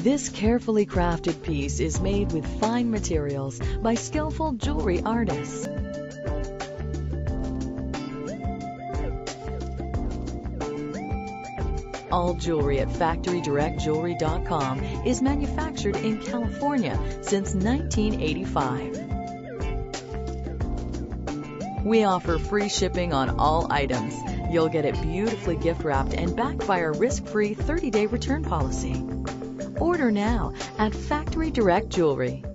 This carefully crafted piece is made with fine materials by skillful jewelry artists. All jewelry at FactoryDirectJewelry.com is manufactured in California since 1985. We offer free shipping on all items. You'll get it beautifully gift wrapped and backed by our risk-free 30-day return policy. Order now at Factory Direct Jewelry.